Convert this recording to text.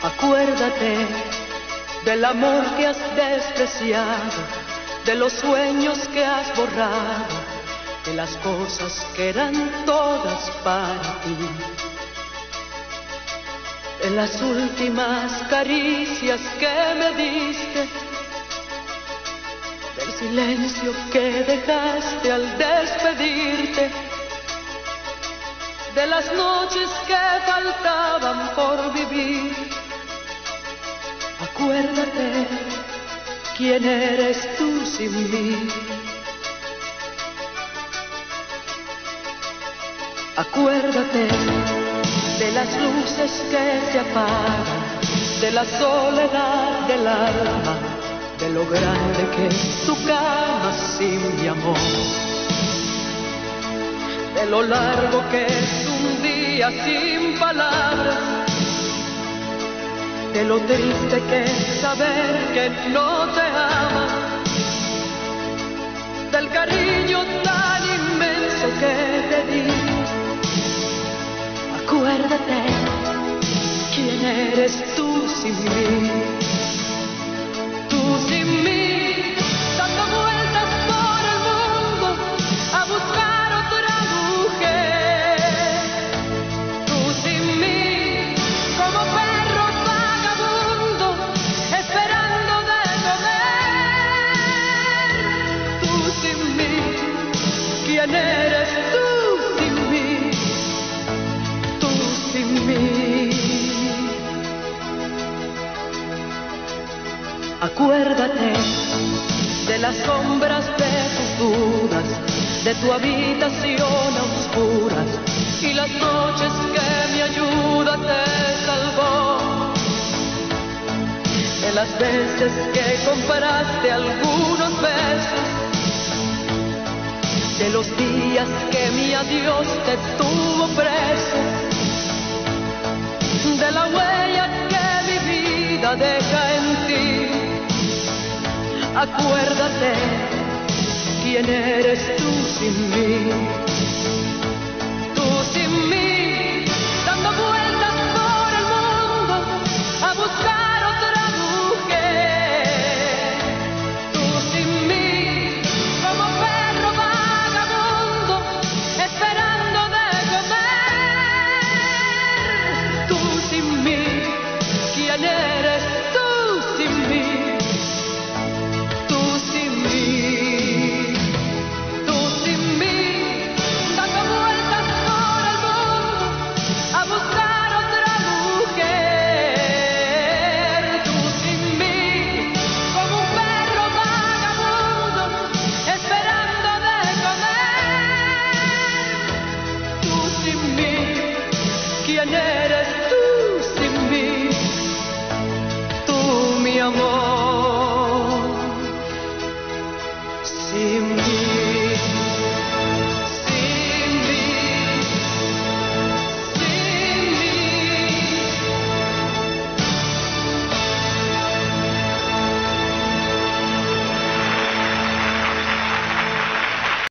Acuérdate del amor que has despreciado, de los sueños que has borrado, de las cosas que eran todas para ti, de las últimas caricias que me diste, del silencio que dejaste al despedirte, de las noches que faltaban por vivir. Acuérdate quién eres tú sin mí. Acuérdate de las luces que se apagan, de la soledad del alma, de lo grande que es tu cama sin mi amor, de lo largo que es un día sin palabras, de lo triste que es saber que no te ama, del cariño tan inmenso que te di. Acuérdate quién eres tú sin mí, tú sin mí, dando vueltas por el mundo a buscar otra mujer, tú sin mí, como perro vagabundo esperando de comer, tú sin mí, quién eres tú sin mí, tú sin mí. Acuérdate de las sombras de tus dudas, de tu habitación a oscuras y las noches que mi ayuda te salvó, de las veces que compraste algunos besos, de los días que mi adiós te tuvo preso, de la huella que mi vida deja en ti. Acuérdate quién eres tú sin mí.